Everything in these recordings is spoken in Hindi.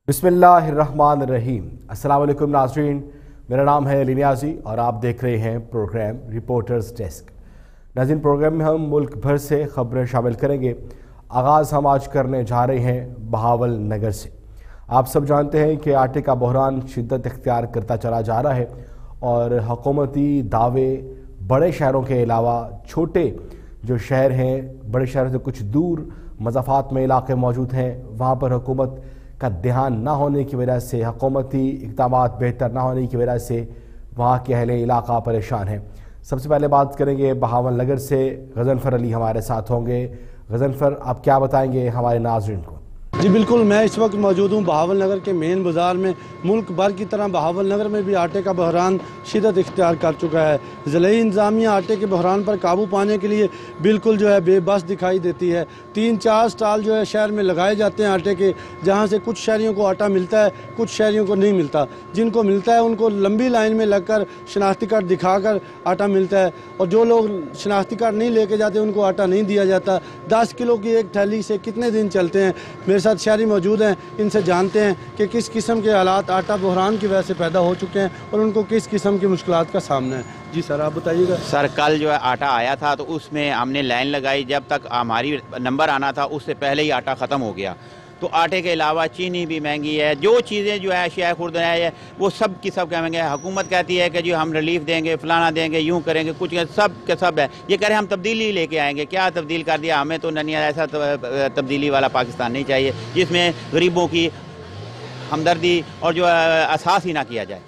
बिस्मिल्लाहिर्रहमानिर्रहीम। अस्सलाम वालेकुम नाज़रीन, मेरा नाम है अली नियाज़ी और आप देख रहे हैं प्रोग्राम रिपोर्टर्स डेस्क। नाज़रीन, प्रोग्राम में हम मुल्क भर से खबरें शामिल करेंगे। आगाज़ हम आज करने जा रहे हैं बहावल नगर से। आप सब जानते हैं कि आटे का बहरान शिद्दत इख्तियार करता चला जा रहा है और हुकूमती दावे बड़े शहरों के अलावा छोटे जो शहर हैं, बड़े शहरों से कुछ दूर मज़ाफ़ात में इलाके मौजूद हैं, वहाँ पर हुकूमत का ध्यान ना होने की वजह से, हुकूमती इक़दाम बेहतर ना होने की वजह से वहाँ के अहले इलाका परेशान हैं। सबसे पहले बात करेंगे बहावल नगर से। गज़नफ़र अली हमारे साथ होंगे। गज़नफ़र, आप क्या बताएंगे हमारे नाज़रीन को? जी बिल्कुल, मैं इस वक्त मौजूद हूँ बहावल नगर के मेन बाज़ार में। मुल्क भर की तरह बहावल नगर में भी आटे का बहरान शिदत इख्तियार कर चुका है। ज़िले इंतज़ामिया आटे के बहरान पर काबू पाने के लिए बिल्कुल जो है बेबस दिखाई देती है। 3-4 स्टॉल जो है शहर में लगाए जाते हैं आटे के, जहाँ से कुछ शहरियों को आटा मिलता है, कुछ शहरियों को नहीं मिलता। जिनको मिलता है उनको लंबी लाइन में लगकर शनाख्ती कार्ड दिखाकर आटा मिलता है, और जो लोग शनाख्ती कार्ड नहीं लेके जाते उनको आटा नहीं दिया जाता। 10 किलो की एक थैली से कितने दिन चलते हैं? मेरे साथ शहरी मौजूद हैं, इनसे जानते हैं कि किस किस्म के हालात आटा बहरान की वजह से पैदा हो चुके हैं और उनको किस किस्म की मुश्किलात का सामना है। जी सर, आप बताइएगा। सर, कल जो है आटा आया था तो उसमें हमने लाइन लगाई, जब तक हमारी नंबर आना था उससे पहले ही आटा ख़त्म हो गया। तो आटे के अलावा चीनी भी महंगी है, जो चीज़ें जो है अशिया खुर्द है वो सब की सब क्या महंगे है। हुकूमत कहती है कि जो हम रिलीफ देंगे, फलाना देंगे, यूँ करेंगे, कुछ सब के सब है। ये कह रहे हम तब्दीली लेके आएंगे। क्या तब्दील कर दिया? हमें तो ननिया ऐसा तब्दीली वाला पाकिस्तान नहीं चाहिए जिसमें गरीबों की हमदर्दी और जो एहसास ही ना किया जाए।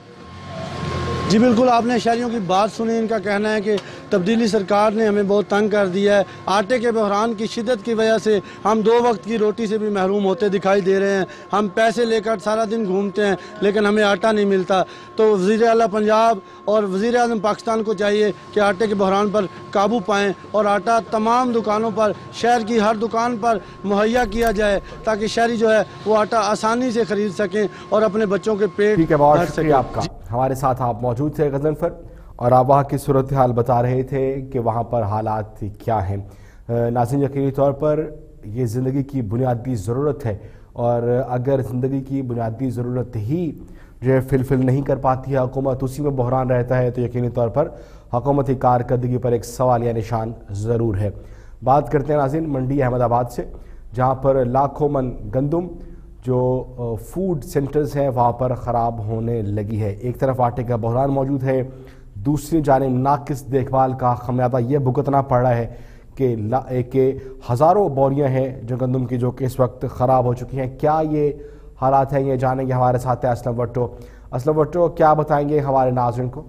जी बिल्कुल, आपने शहरियों की बात सुनी। इनका कहना है कि तब्दीली सरकार ने हमें बहुत तंग कर दिया है। आटे के बहरान की शिद्दत की वजह से हम 2 वक्त की रोटी से भी महरूम होते दिखाई दे रहे हैं। हम पैसे लेकर सारा दिन घूमते हैं लेकिन हमें आटा नहीं मिलता। तो वज़ीर आला पंजाब और वज़ीर आज़म पाकिस्तान को चाहिए कि आटे के बहरान पर काबू पाएँ और आटा तमाम दुकानों पर, शहर की हर दुकान पर मुहैया किया जाए, ताकि शहरी जो है वो आटा आसानी से ख़रीद सकें और अपने बच्चों के पेट भर सकें। आपका हमारे साथ आप मौजूद थे गज़नफ़र, और आप वहाँ की सूरत हाल बता रहे थे कि वहाँ पर हालात क्या हैं। नाज़रीन, यकीनी तौर पर ये ज़िंदगी की बुनियादी ज़रूरत है, और अगर ज़िंदगी की बुनियादी ज़रूरत ही जो है फिलफिल नहीं कर पाती है हुकूमत, उसी में बहरान रहता है, तो यकीनी तौर पर हुकूमती कारकर्दगी पर एक सवालिया निशान ज़रूर है। बात करते हैं नाज़रीन मंडी अहमदाबाद से, जहाँ पर लाखों मन गंदम जो फूड सेंटर्स हैं वहाँ पर ख़राब होने लगी है। एक तरफ आटे का बहरान मौजूद है, दूसरी जानिब नाकिस देखभाल का खमियाजा ये भुगतना पड़ रहा है कि हज़ारों बोरियां हैं जो गंदम की, जो कि इस वक्त ख़राब हो चुकी हैं। क्या ये हालात हैं, ये जानेंगे। हमारे साथ है असलम भट्टो। असलम भट्टो, क्या बताएंगे हमारे नाज़रीन को?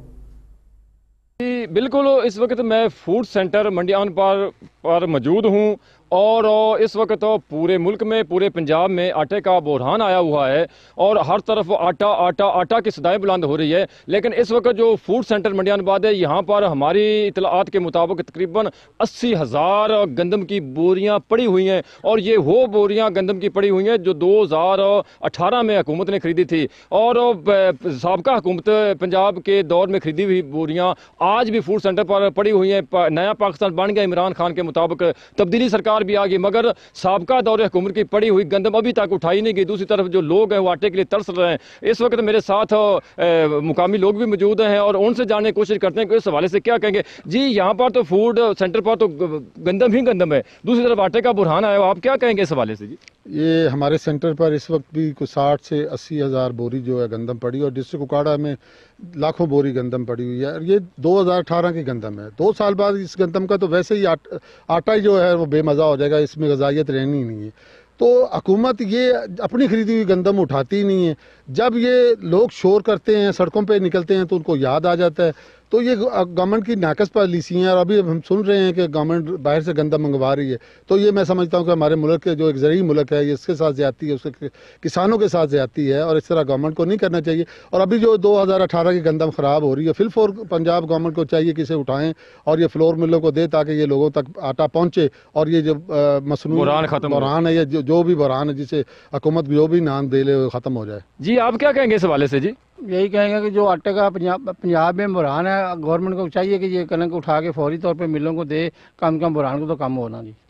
जी बिल्कुल, इस वक्त मैं फूड सेंटर मंडियान पर मौजूद हूँ, और इस वक्त तो पूरे मुल्क में, पूरे पंजाब में आटे का बहरान आया हुआ है और हर तरफ आटा आटा आटा की सदाएं बुलंद हो रही है। लेकिन इस वक्त जो फूड सेंटर मंडियानाबाद है, यहाँ पर हमारी इतलात के मुताबिक तकरीबन 80,000 गंदम की बोरियाँ पड़ी हुई हैं, और ये वो बोरियाँ गंदम की पड़ी हुई हैं जो 2018 में हुकूमत ने खरीदी थी, और साबका हुकूमत पंजाब के दौर में खरीदी हुई बोरियाँ आज भी फूड सेंटर पर पड़ी हुई हैं। नया पाकिस्तान बन गया इमरान खान के मुताबिक, तब्दीली सरकार भी आ गई, मगर साबका दौरे हुकूमत की पड़ी हुई गंदम अभी तक उठाई नहीं गई। दूसरी तरफ जो लोग हैं वो आटे के लिए तरस रहे हैं। इस वक्त मेरे साथ मुकामी लोग भी मौजूद हैं और उनसे जानने की कोशिश करते हैं कि इस हवाले से क्या कहेंगे। जी, यहाँ पर तो फूड सेंटर पर तो गंदम ही गंदम है, दूसरी तरफ आटे का बुरहान आया, आप क्या कहेंगे इस हवाले से? जी, ये हमारे सेंटर पर इस वक्त भी कुछ 60 से 80 हज़ार बोरी जो है गंदम पड़ी, और डिस्ट्रिक्ट कुकाड़ा में लाखों बोरी गंदम पड़ी हुई है। और ये 2018 की गंदम है। 2 साल बाद इस गंदम का तो वैसे ही आटा ही जो है वो बेमज़ा हो जाएगा, इसमें ग़िज़ाइयत रहनी ही नहीं है। तो हुकूमत ये अपनी खरीदी हुई गंदम उठाती ही नहीं है। जब ये लोग शोर करते हैं, सड़कों पे निकलते हैं, तो उनको याद आ जाता है। तो ये गवर्नमेंट की नाकस पॉलिसी है, और अभी हम सुन रहे हैं कि गवर्नमेंट बाहर से गंदम मंगवा रही है। तो ये मैं समझता हूँ कि हमारे मुल्क के जो एक ज़रूरी मुल्क है, इसके साथ ज़्यादती है, उसके किसानों के साथ ज़्यादती है, और इस तरह गवर्नमेंट को नहीं करना चाहिए। और अभी जो 2018 की गंदम ख़राब हो रही है, फिलफोर पंजाब गवर्नमेंट को चाहिए कि इसे उठाएँ और ये फ्लोर मिलों को दे, ताकि ये लोगों तक आटा पहुँचे, और ये जो मसनू बुरहान है, ये जो भी बुरहान है, जिसे हुकूमत जो भी नाम दे ले, वो ख़त्म हो जाए। जी, आप क्या कहेंगे इस हवाले से? जी, यही कहेंगे कि जो आटे का पंजाब में बुरहान है, गवर्नमेंट को चाहिए कि ये कनक उठा के फौरी तौर पे मिलों को दे, कम बुरहान को तो कम होना। जी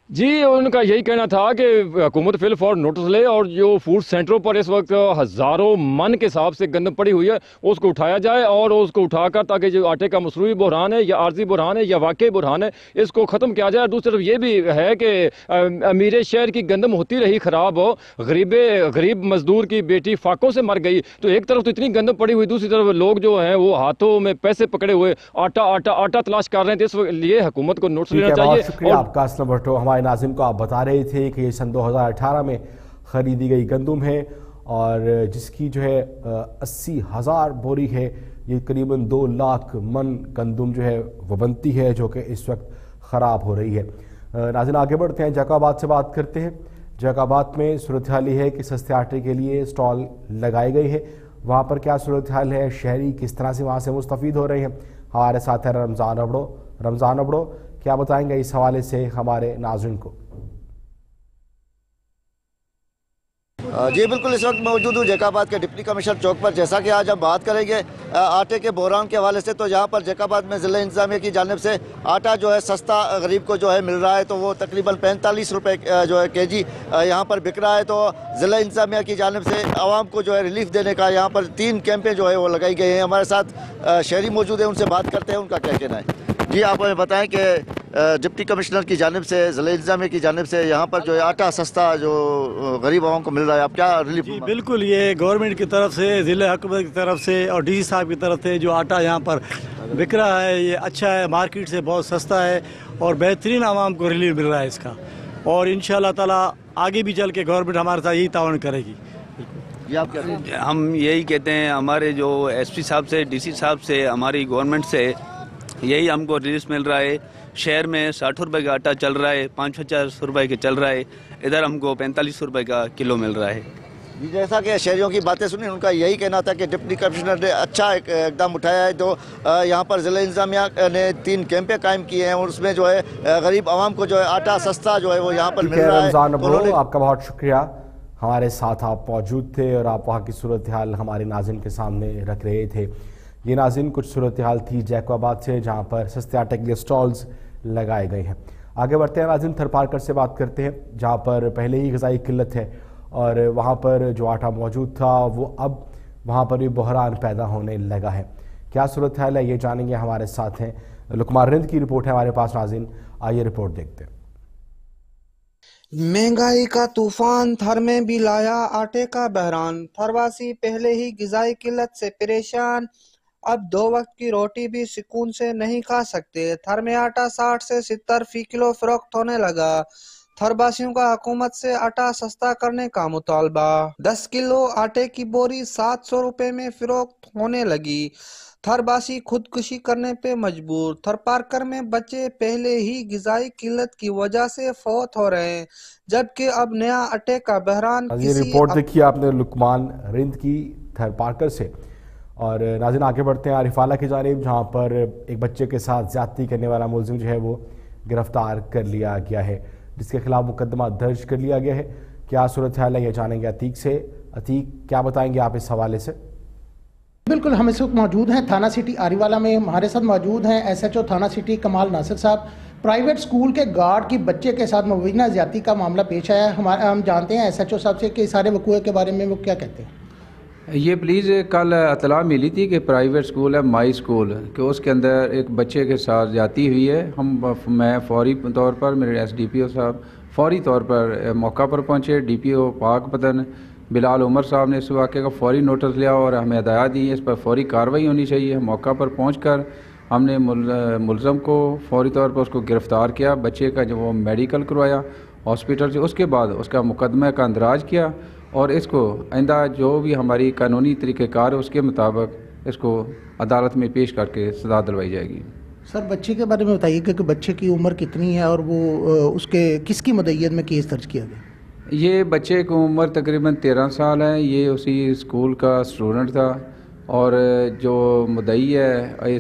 जी, उनका यही कहना था कि हुकूमत फिल फॉर नोटिस ले और जो फूड सेंटरों पर इस वक्त हज़ारों मन के हिसाब से गंदम पड़ी हुई है उसको उठाया जाए और उसको उठाकर ताकि जो आटे का मसरूई बहरान है या आर्जी बहरान है या वाकई बहरान है इसको ख़त्म किया जाए। दूसरी तरफ ये भी है कि अमीर शहर की गंदम होती रही ख़राब हो, गरीब मजदूर की बेटी फाकों से मर गई। तो एक तरफ तो इतनी गंदम पड़ी हुई, दूसरी तरफ लोग जो हैं वो हाथों में पैसे पकड़े हुए आटा तलाश कर रहे हैं। तो इस लिए हुकूमत को नोटिस लेना चाहिए। शुक्रिया आपका असलम भट्टो। हमारे नाज़रीन को आप बता रहे थे कि ये सन 2018 में ख़रीदी गई गंदम है और जिसकी जो है 80,000 बोरी है, ये करीबन 2 लाख मन गंदम जो है वो बनती है, जो कि इस वक्त ख़राब हो रही है। नाज़रीन आगे बढ़ते हैं, जैकाबाद से बात करते हैं। जैकाबाद में सूरत हाल है कि सस्ते आटे के लिए स्टॉल लगाई गई है, वहाँ पर क्या सूरत हाल है, शहरी किस तरह से वहाँ से मुस्तफ़ीद हो रहे हैं। हमारे साथ है रमज़ान अबड़ो, क्या बताएंगे इस हवाले से हमारे नाज़रीन को। जी बिल्कुल, इस वक्त मौजूद हूँ जैकाबाद के डिप्टी कमिश्नर चौक पर। जैसा कि आज हम बात करेंगे आटे के बहरान के हवाले से, तो यहाँ पर जैकाबाद में ज़िला इंतज़ामिया की जानिब से आटा जो है सस्ता गरीब को जो है मिल रहा है, तो वो तकरीबन 45 रुपये जो है केजी यहाँ पर बिक रहा है। तो ज़िला इंतज़ामिया की जानिब से आवाम को जो है रिलीफ देने का यहाँ पर 3 कैंपें जो है वो लगाई गई हैं। हमारे साथ शहरी मौजूद है, उनसे बात करते हैं उनका क्या कहना है। जी आप हमें बताएं कि डिप्टी कमिश्नर की जानिब से, ज़िला इंतज़ामिया की जानिब से यहाँ पर जो है आटा सस्ता जो गरीब आवाम को मिल रहा है, आप क्या रिलीफ? जी बिल्कुल, ये गवर्नमेंट की तरफ से, ज़िला हुकूमत की तरफ से और डीसी साहब की तरफ से जो आटा यहाँ पर बिक रहा है ये अच्छा है, मार्केट से बहुत सस्ता है और बेहतरीन आवाम को रिलीफ मिल रहा है इसका। और इंशाअल्लाह ताला आगे भी चल के गवर्नमेंट हमारे साथ यही ताउन करेगी। हम यही कहते हैं, हमारे जो एसपी साहब से, डीसी साहब से, हमारी गवर्नमेंट से यही हमको रिलीफ मिल रहा है। शहर में 60 रुपये का आटा चल रहा है, 550 रुपये के चल रहा है, इधर हमको 45 रुपये का किलो मिल रहा है। जैसा कि शहरियों की बातें सुनी, उनका यही कहना था कि डिप्टी कमिश्नर ने अच्छा एक इकदाम उठाया है। तो यहाँ पर ज़िला इंतज़ामिया ने 3 कैंपें कायम किए हैं और उसमें जो है गरीब आवाम को जो है आटा सस्ता जो है वो यहाँ पर मिल रहा है। रमज़ान आपका बहुत शुक्रिया, हमारे साथ आप मौजूद थे और आप वहाँ की सूरत हाल हमारे नाज़रीन के सामने रख रहे थे। ये नाज़रीन कुछ सूरत हाल थी जैकाबाद से, जहाँ पर सस्ते आटे के लिए स्टॉल्स लगाए गए हैं। आगे बढ़ते हैं नाज़रीन, थरपारकर से बात करते हैं, जहाँ पर पहले ही ग़िज़ाई किल्लत है और वहाँ पर जो आटा मौजूद था वो अब वहाँ पर भी बहरान पैदा होने लगा है। क्या सूरत हाल है ये जानेंगे, हमारे साथ हैं लुकमान रिंद की रिपोर्ट है हमारे पास। नाज़रीन आइए रिपोर्ट देखते हैं। महंगाई का तूफान, थर में भी लाया आटे का बहरान। थरवासी पहले ही ग़िज़ाई किल्लत से परेशान, अब 2 वक्त की रोटी भी सुकून से नहीं खा सकते। थर में आटा 60 से 70 फी किलो फरोख्त होने लगा। थरवासियों का हुकूमत से आटा सस्ता करने का मुतालबा। 10 किलो आटे की बोरी 700 रुपए में फरोख्त होने लगी। थरवासी खुदकुशी करने पे मजबूर। थरपारकर में बच्चे पहले ही ग़िज़ाई किल्लत की वजह से फौत हो रहे हैं, जबकि अब नया आटे का बहरान। ये रिपोर्ट देखिए आपने लुकमान रिंद की थरपारकर से। और नाज़रीन आगे बढ़ते हैं आरिफाला की जानिब, जहाँ पर एक बच्चे के साथ ज़्यादती करने वाला मुलजिम जो है वो गिरफ्तार कर लिया गया है, जिसके खिलाफ मुकदमा दर्ज कर लिया गया है। क्या सूरत हाल है ये जानेंगे अतीक से। अतीक, क्या बताएंगे आप इस हवाले से? बिल्कुल, हम इस वक्त मौजूद हैं थाना सिटी आरिवाला में। हमारे साथ मौजूद हैं SHO थाना सिटी कमाल नासिर साहब। प्राइवेट स्कूल के गार्ड की बच्चे के साथ मुबीना ज़्यादती का मामला पेश आया है। हम जानते हैं SHO साहब से कि सारे वकूए के बारे में वो क्या कहते हैं। ये प्लीज़ कल इतला मिली थी कि प्राइवेट स्कूल है माई स्कूल, कि उसके अंदर एक बच्चे के साथ ज़्यादती हुई है। मैं फौरी तौर पर, मेरे SDPO साहब फौरी तौर पर मौका पर पहुँचे। DPO पाकपतन बिलाल उमर साहब ने इस वाक़े का फौरी नोटिस लिया और हमें हदायत दी इस पर फौरी कार्रवाई होनी चाहिए। मौका पर पहुँचकर हमने मुलज़म को फौरी तौर पर उसको गिरफ़्तार किया। बच्चे का जो वो मेडिकल करवाया हॉस्पिटल से, उसके बाद उसका मुकदमे का अंदराज किया और इसको आइंदा जो भी हमारी कानूनी तरीक़ेकार है उसके मुताबिक इसको अदालत में पेश करके सज़ा दिलवाई जाएगी। सर, बच्चे के बारे में बताइए कि बच्चे की उम्र कितनी है और वो उसके किसकी मदय्यत में केस दर्ज किया गया? ये बच्चे की उम्र तकरीबन 13 साल है। ये उसी स्कूल का स्टूडेंट था और जो मुद्दई है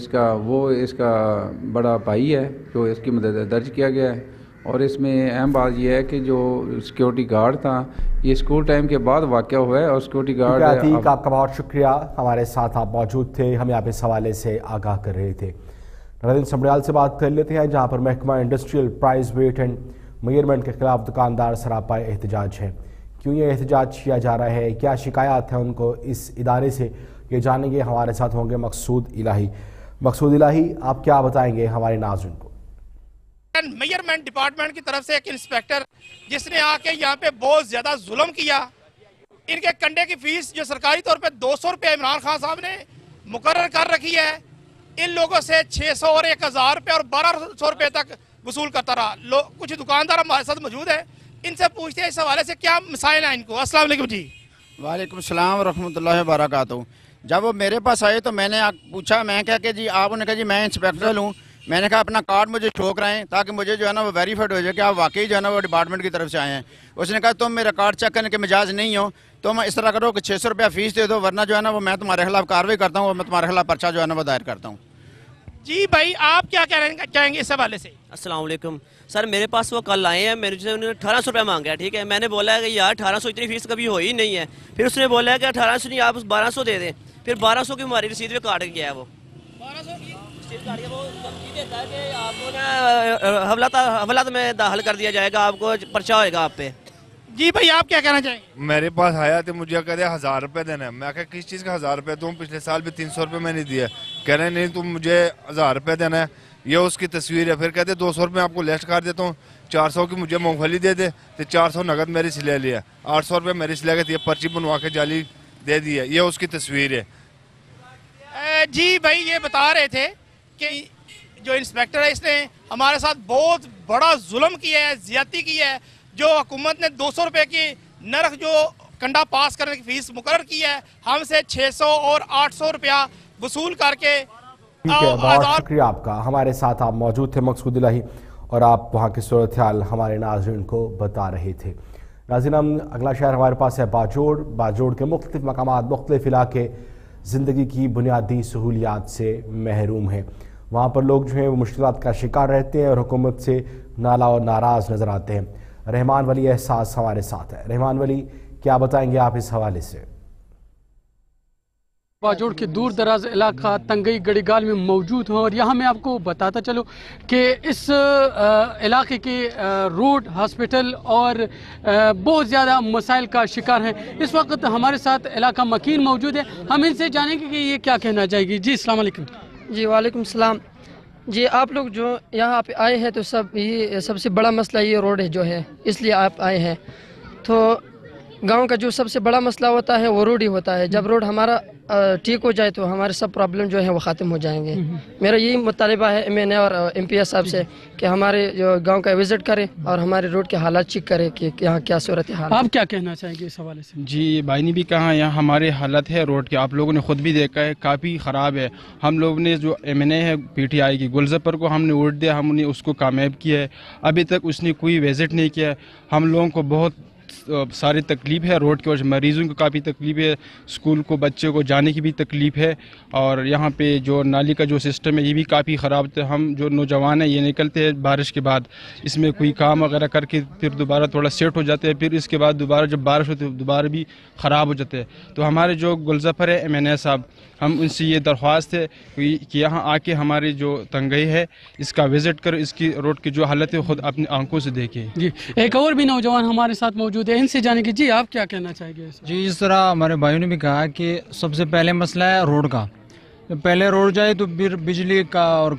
इसका बड़ा भाई है जो इसकी मदद दर्ज किया गया है। और इसमें अहम बात यह है कि जो सिक्योरिटी गार्ड था ये स्कूल टाइम के बाद वाक़या हुआ है और सिक्योरिटी गार्ड। आपका बहुत शुक्रिया, हमारे साथ आप मौजूद थे, हमें आप इस हवाले से आगाह कर रहे थे। नवाजुद्दीन समड़ियाल से बात कर लेते हैं, जहाँ पर महकमा industrial price weight and measurement के खिलाफ दुकानदार सरापा एहतजाज है। क्यों ये एहतजाज किया जा रहा है, क्या शिकायत है उनको इस इदारे से, ये जानेंगे। हमारे साथ होंगे मकसूद इलाही। मकसूद इलाही, आप क्या बताएंगे हमारे नाज़रीन को? मेजरमेंट डिपार्टमेंट की तरफ से एक इंस्पेक्टर जिसने आके यहाँ पे बहुत ज्यादा जुल्म किया। इनके कंडे की फीस जो सरकारी तौर पे 200 रुपये इमरान खान साहब ने मुकर्रर कर रखी है, इन लोगों से 600 और 1000 रुपये और 1200 रुपये तक वसूल करता रहा। कुछ दुकानदार हमारे साथ मौजूद है, इनसे पूछते हैं इस हवाले से क्या मसाइल है इनको। अस्सलाम वालेकुम जी। वालेकुम सलाम रहमतुल्लाहि व बरकातहू। जब वो मेरे पास आए तो मैंने पूछा, मैं क्या कि जी आप, उन्होंने कहा जी मैं इंस्पेक्टर हूँ। मैंने कहा अपना कार्ड मुझे शो कराएं ताकि मुझे जो है ना वो वेरीफाइड हो जाए कि आप वाकई जो है ना वो डिपार्टमेंट की तरफ से आए हैं। उसने कहा तुम मेरा कार्ड चेक करने के मिजाज नहीं हो, तो मैं इस तरह करो कि 600 रुपया फीस दे दो, वरना जो है ना वो मैं तुम्हारे खिलाफ कार्रवाई करता हूँ और मैं तुम्हारे खिलाफ पर्चा जो है ना वो दायर करता हूँ। जी भाई, आप क्या कहना चाहेंगे इस हवाले से? अस्सलाम वालेकुम सर, मेरे पास वो कल आए हैं, मेरे से उन्होंने 1800 रुपया मांगा है। ठीक है, मैंने बोला है कि यार 1800 इतनी फीस कभी हो ही नहीं है। फिर उसने बोला है कि 1800 नहीं, आप 1200 दे दें। फिर 1200 की हमारी रसीद पे काट गया है। वो 1200 की रसीद काट के वो धमकी देता है कि आपको ना हवाला में दाखिल कर दिया जाएगा, आपको पर्चा होएगा आप पे। जी भाई, आप क्या कहना चाहेंगे? मेरे पास आया तो मुझे कह रहे 1000 रुपये देना है। मैं कहा किस चीज़ का 1000 रुपये दूँ, पिछले साल भी 300 रुपये मैंने दिया। कह रहे नहीं तुम मुझे 1000 रुपये देना है, ये उसकी तस्वीर है। फिर कहते 200 रुपये आपको लिस्ट कर देता हूँ, 400 की मुझे मूंगफली दे दे, तो 400 नगद मेरी सिले लिया, 800 रुपये मेरी सिले के पर्ची बनवा के जाली दे दी है, ये उसकी तस्वीर है। जी भाई, ये बता रहे थे कि जो इंस्पेक्टर है इसने हमारे साथ बहुत बड़ा जुल्म किया है, ज्यादती की है। जो हुकूमत ने 200 रुपये की नरख जो कंडा पास करने की फीस मुकर्रर की है, हमसे 600 और 800 रुपया वसूल करके। ठीक है, बहुत शुक्रिया आपका। हमारे साथ आप मौजूद थे मकसूद इलाही, और आप वहाँ की सूरत हाल हमारे नाज़रीन को बता रहे थे। नाज़रीन, हम अगला शहर हमारे पास है बाजोड़। बाजोड़ के मुख्तलिफ मकामात, मुख्तलिफ इलाके ज़िंदगी की बुनियादी सहूलियात से महरूम हैं। वहाँ पर लोग जो हैं वो मुश्किलात का शिकार रहते हैं और हुकूमत से नाला और नाराज़ नज़र आते हैं। रहमान वली एहसास हमारे साथ है। रहमान वली, क्या बताएंगे आप इस हवाले से? बाजोड़ के दूर दराज इलाका तंगई गड़ीगाल में मौजूद हूँ और यहाँ मैं आपको बताता चलूँ कि इस इलाके के रोड, हॉस्पिटल और बहुत ज़्यादा मसाइल का शिकार हैं। इस वक्त हमारे साथ इलाका मकीन मौजूद है, हम इनसे जानेंगे कि ये क्या कहना चाहेगी। जी अस्सलाम वालेकुम। जी वालेकुम सलाम। जी, आप लोग जो यहाँ पे आए हैं तो सब ये सबसे बड़ा मसला ये रोड है जो है, इसलिए आप आए हैं। तो गांव का जो सबसे बड़ा मसला होता है वो रोड ही होता है। जब रोड हमारा ठीक हो जाए तो हमारे सब प्रॉब्लम जो है वो ख़त्म हो जाएंगे। मेरा यही मुतालिबा है MNA और MPS साहब से कि हमारे जो गांव का विज़िट करें और हमारे रोड के हालात चेक करें कि यहाँ क्या सूरत हाल। आप क्या कहना चाहेंगे इस हवाले से? जी, भाई ने भी कहा, यहाँ हमारे हालत है रोड के, आप लोगों ने खुद भी देखा है, काफ़ी ख़राब है। हम लोग ने जो MNA है PTI की गुलजफर को हमने वोट दिया, हमने उसको कामयाब किया है। अभी तक उसने कोई विज़िट नहीं किया। हम लोगों को बहुत सारी तकलीफ़ है, रोड की वजह से मरीज़ों को काफ़ी तकलीफ़ है, स्कूल को बच्चों को जाने की भी तकलीफ़ है। और यहाँ पे जो नाली का जो सिस्टम है ये भी काफ़ी ख़राब है। हम जो नौजवान हैं ये निकलते हैं बारिश के बाद, इसमें कोई काम वगैरह करके फिर दोबारा थोड़ा सेट हो जाते हैं, फिर इसके बाद दोबारा जब बारिश होती है दोबारा भी ख़राब हो जाते हैं। तो हमारे जो गुलजफर है MNA साहब, हम उनसे ये दरख्वास्त है कि यहाँ आके हमारी जो तंगई है इसका विज़िट कर, इसकी रोड की जो हालत है ख़ुद अपनी आंखों से देखें। जी, एक और भी नौजवान हमारे साथ मौजूद है, इनसे जाने की। जी, आप क्या कहना चाहेंगे? जी, जिस तरह हमारे भाइयों ने भी कहा कि सबसे पहले मसला है रोड का। तो पहले रोड जाए तो फिर बिजली का और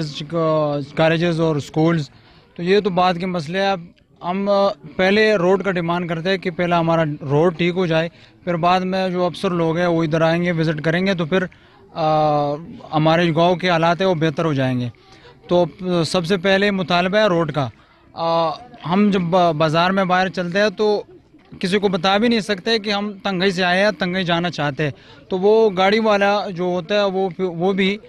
कॉलेजेस और स्कूल्स, तो ये तो बाद के मसले हैं। हम पहले रोड का डिमांड करते हैं कि पहले हमारा रोड ठीक हो जाए, फिर बाद में जो अफसर लोग हैं वो इधर आएंगे, विज़िट करेंगे, तो फिर हमारे गांव के हालात है वो बेहतर हो जाएंगे। तो सबसे पहले मुतालबा है रोड का। हम जब बाज़ार में बाहर चलते हैं तो किसी को बता भी नहीं सकते कि हम तंगई से आए हैं, तंगई जाना चाहते हैं। तो वो गाड़ी वाला जो होता है वो भी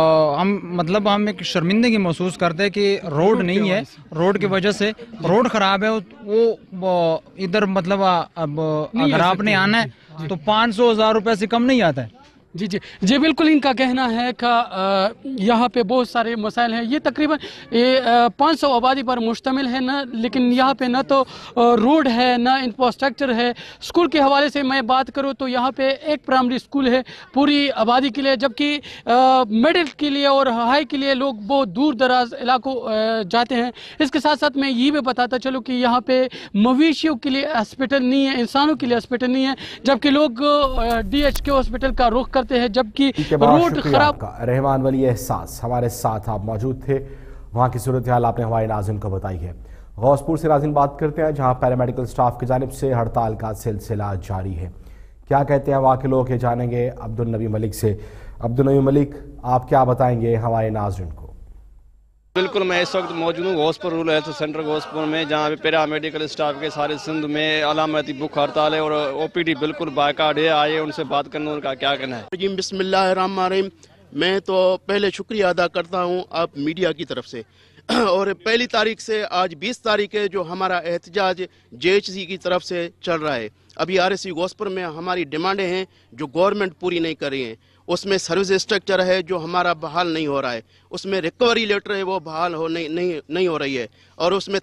हम एक शर्मिंदगी महसूस करते हैं कि रोड नहीं है, रोड की वजह से रोड ख़राब है। वो इधर मतलब अब अगर आपने आना है तो 500-1000 रुपये से कम नहीं आता है। जी जी जी बिल्कुल, इनका कहना है कि यहाँ पे बहुत सारे मसाइल हैं। ये तकरीबन 500 आबादी पर मुश्तमिल है ना, लेकिन यहाँ पे ना तो रोड है ना इंफ्रास्ट्रक्चर है। स्कूल के हवाले से मैं बात करूँ तो यहाँ पे एक प्राइमरी स्कूल है पूरी आबादी के लिए, जबकि मिडिल के लिए और हाई के लिए लोग बहुत दूर दराज इलाकों जाते हैं। इसके साथ साथ मैं ये भी बताता चलूँ कि यहाँ पे मवेशियों के लिए हॉस्पिटल नहीं है, इंसानों के लिए हॉस्पिटल नहीं है, जबकि लोग DHK हॉस्पिटल का रुख करते हैं, जबकि रोड खराब। रहमान वली एहसास हमारे साथ आप मौजूद थे, वहाँ की सूरत हाल आपने हमारे नाज़रीन को बताई है। गौसपुर से नाज़रीन बात करते हैं, जहाँ पैरामेडिकल स्टाफ की जानिब से हड़ताल का सिलसिला जारी है। क्या कहते हैं वहाँ के लोग, ये जानेंगे अब्दुल नबी मलिक से। अब्दुल नबी मलिक, आप क्या बताएंगे हमारे नाज़रीन को? बिल्कुल, मैं इस वक्त मौजूद हूँ Gauspur rural health centre Gauspur में, जहाँ पे पैरा मेडिकल स्टाफ के सारे सिंध में अलामती भूख हड़ताल है और OPD बिल्कुल बाकायद है। आइए उनसे बात करना, उनका क्या कहना है। जी बिस्मिल्लाहिर्रहमानिर्रहीम। मैं तो पहले शुक्रिया अदा करता हूँ आप मीडिया की तरफ से और पहली तारीख से आज 20 तारीख है जो हमारा एहतजाज JHC की तरफ से चल रहा है। अभी RSC गौसपुर में हमारी डिमांडें हैं जो गवर्नमेंट पूरी नहीं कर रही है। उसमें सर्विस स्ट्रक्चर है जो हमारा बहाल नहीं हो रहा है, उसमें रिकवरी लेटर है वो बहाल हो नहीं हो रही है, और उसमें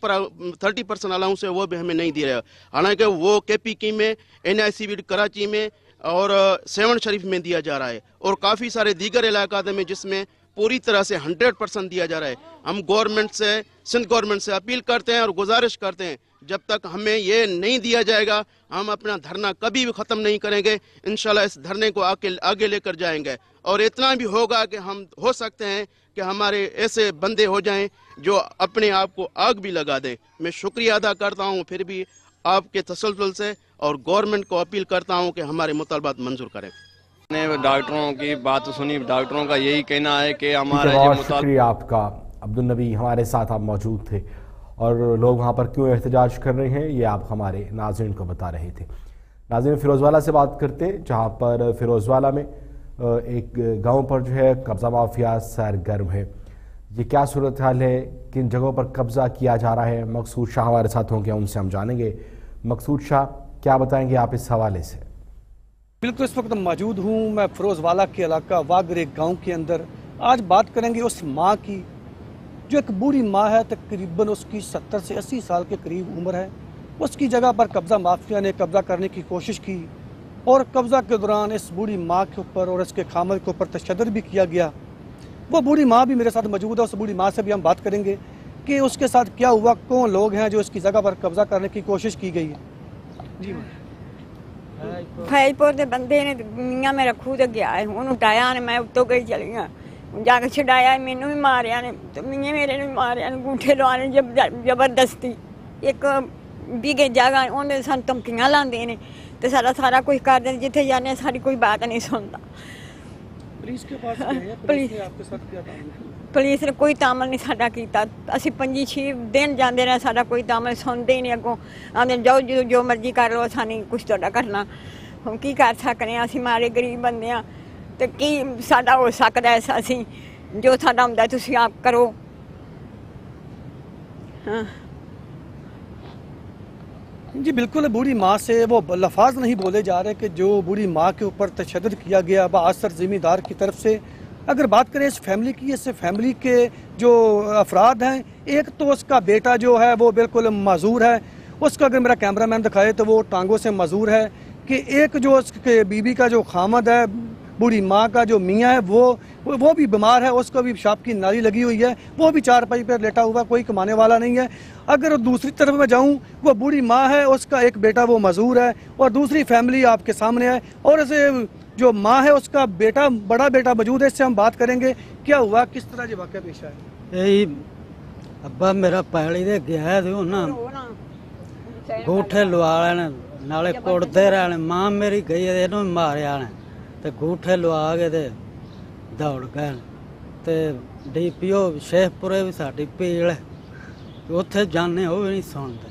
30% अलाउंस है वो भी हमें नहीं दे रहा है। हालांकि वो KPK में, NICV कराची में और 7 शरीफ में दिया जा रहा है और काफ़ी सारे दीगर इलाका में जिसमें पूरी तरह से 100% दिया जा रहा है। हम गवर्नमेंट से, सिंध गवर्नमेंट से अपील करते हैं और गुजारिश करते हैं, जब तक हमें ये नहीं दिया जाएगा हम अपना धरना कभी भी ख़त्म नहीं करेंगे। इंशाल्लाह इस धरने को आगे लेकर जाएंगे और इतना भी होगा कि हम हो सकते हैं कि हमारे ऐसे बंदे हो जाएं जो अपने आप को आग भी लगा दें। मैं शुक्रिया अदा करता हूँ फिर भी आपके तसल्सल से और गवर्नमेंट को अपील करता हूँ कि हमारे मुतालबात मंजूर करें। डॉक्टरों की बात सुनी, डॉक्टरों का यही कहना है कि हमारा बहुत शुक्रिया आपका अब्दुल नबी, हमारे साथ आप मौजूद थे और लोग वहाँ पर क्यों एहतजाज कर रहे हैं ये आप हमारे नाज़रीन को बता रहे थे। नाज़रीन, फिरोज़वाला से बात करते, जहाँ पर फिरोज़वाला में एक गांव पर जो है कब्ज़ा माफिया सरगर्म है। ये क्या सूरत हाल है, किन जगहों पर कब्ज़ा किया जा रहा है? मकसूद शाह हमारे साथ होंगे, उनसे हम जानेंगे। मकसूद शाह, क्या बताएंगे आप इस हवाले से? बिल्कुल, इस वक्त मौजूद हूँ मैं फिरोज़वाला के इलाका वागरे गांव के अंदर। आज बात करेंगे उस माँ की जो एक बूढ़ी माँ है, तकरीबन उसकी 70 से 80 साल के करीब उम्र है। उसकी जगह पर कब्ज़ा माफिया ने कब्ज़ा करने की कोशिश की और कब्ज़ा के दौरान इस बूढ़ी माँ के ऊपर और इसके खामद के ऊपर तशद्दुद भी किया गया। वो बूढ़ी माँ भी मेरे साथ मौजूद है, उस बूढ़ी माँ से भी हम बात करेंगे कि उसके साथ क्या हुआ, कौन लोग हैं जो इसकी जगह पर कब्ज़ा करने की कोशिश की गई है। जी फैजपुर के बंदे ने मियाँ मेरा खूद गया है, उन्होंने उठाया ने मैं उत्तों गई चली हाँ जाके छड़ाया, मैनू भी मारिया ने तो मियाँ मेरे ने मारिया ने, अंगूठे लवाने जबरदस्ती। एक बीघे जगह उन्हें सन धमकियां लाते ने तो सारा कुछ कर दें, जिथे जाने सारी कोई बात नहीं सुनता। पुलिस के पास पुलिस ने कोई तामल नहीं साडा कीता। असीं 5-6 दिन जाते रहे, साडा कोई तामल सुनते ही नहीं। अगों आंदे जाओ जो मर्जी कर लो, असां नहीं कुछ तुहाडा करना। हम की कर सकने, असीं मारे गरीब बंदे आ ते की साडा हो सकदा है। असीं जो साडा हुंदा तुसीं आप करो। हाँ जी बिल्कुल, बूढ़ी माँ से वो लफाज नहीं बोले जा रहे कि जो बूढ़ी माँ के ऊपर तशद्दुद किया गया बाअसर ज़िम्मेदार की तरफ से। अगर बात करें इस फैमिली की, इस फैमिली के जो अफराद हैं, एक तो उसका बेटा जो है वो बिल्कुल माजूर है, उसका अगर मेरा कैमरामैन दिखाए तो वो टांगों से माजूर है। कि एक जो उसके बीबी का जो खामद है, बूढ़ी माँ का जो मियाँ है वो भी बीमार है, उसको भी पेशाब की नाली लगी हुई है, वो भी चारपाई पर लेटा हुआ, कोई कमाने वाला नहीं है। अगर दूसरी तरफ मैं जाऊँ, वो बूढ़ी माँ है, उसका एक बेटा वो मजूर है और दूसरी फैमिली आपके सामने है और ऐसे जो माँ है उसका बेटा, बड़ा बेटा मौजूद है। इससे हम बात करेंगे क्या हुआ, किस तरह जो वाक़या पेश आया। यही अब्बा मेरा पैली दे गया थे ना गूठे लवा लेने नाले कुटते रहने। मां मेरी गई इन्हों मारिया ने ते गूठे लवा के ते दौड़ गए ते DPO शेखपुरे भी साडी पीड़ उत्थे जाने वो भी नहीं सुनते।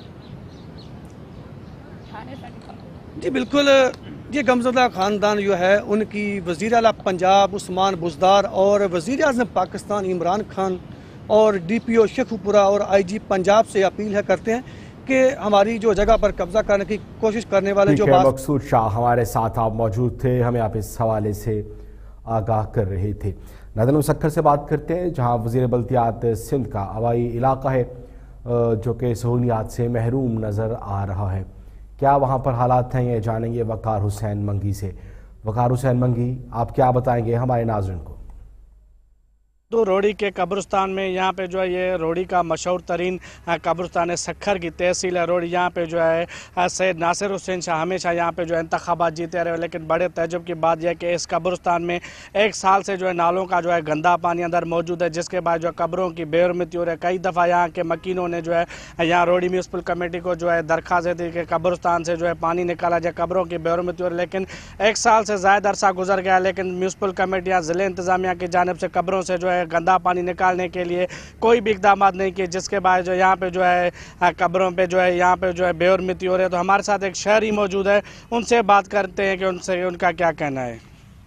जी बिल्कुल, ये गमज़दा ख़ानदान जो है उनकी वज़ीर आला पंजाब उस्मान बुज़दार और वज़ीर आज़म पाकिस्तान इमरान खान और DPO शेखपुरा और IG पंजाब से अपील है करते हैं आके हमारी जो जगह पर कब्जा करने की कोशिश करने वाले जो मकसूद शाह हमारे साथ आप मौजूद थे, हमें आप इस हवाले से आगाह कर रहे थे। नाज़रीन मुसक्खर से बात करते हैं, जहां वज़ीर बल्दियात सिंध का हवाई इलाका है जो कि सहूलियात से महरूम नज़र आ रहा है। क्या वहां पर हालात हैं, ये जानेंगे वकार हुसैन मंगी से। वकार हुसैन मंगी, आप क्या बताएंगे हमारे नाज़रीन को? तो रोड़ी के कब्रिस्तान में यहाँ पे जो है ये रोड़ी का मशहूर तरीन कब्रिस्तान है, सखर की तहसील है रोड़ी। यहाँ पे जो है सैयद नासिर हुसैन शाह हमेशा यहाँ पे जो है इंतखाबात जीते रहे, लेकिन बड़े तजुब की बात यह है कि इस कब्रिस्तान में 1 साल से जो है नालों का जो है गंदा पानी अंदर मौजूद है, जिसके बाद जो कब्रों की बेहरमती हो रही है। कई दफ़ा यहाँ के मकीनों ने जो है यहाँ रोड़ी म्यूनसिपल कमेटी को जो है दरख्वास्त दी कि कब्रिस्तान से जो है पानी निकाला जाए, कब्रों की बेहरमती हो रही है, लेकिन 1 साल से ज़्यादा अरसा गुजर गया, लेकिन म्यूनसिपल कमेटियाँ ज़िले इंतज़ामिया की जानिब से कब्रों से जो है गंदा पानी निकालने के लिए कोई भी इकदाम नहीं किए, जिसके बाद जो यहाँ पे जो है कब्रों पे जो है यहाँ पे जो है बेहरमती हो रही है। तो हमारे साथ एक शहरी मौजूद है, उनसे बात करते हैं कि उनसे उनका क्या कहना है।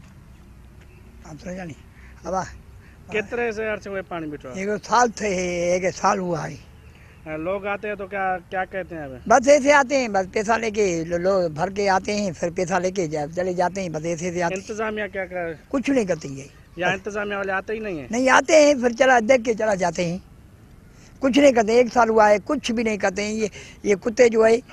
कितने से अर्से हुए पानी बिठवा? 1 साल हुआ है। लोग आते हैं तो क्या क्या कहते हैं? बस ऐसे आते हैं, बस पैसा लेके लोग भर के आते हैं, फिर पैसा लेके चले जाते हैं, बस ऐसे आते हैं। इंतजामिया क्या कर? कुछ नहीं करती है यहाँ, इंतजामिया वाले आते ही नहीं है। नहीं आते हैं, फिर चला देख के चला जाते हैं, कुछ नहीं करते। 1 साल हुआ है, कुछ भी नहीं करते हैं। ये कुत्ते जो है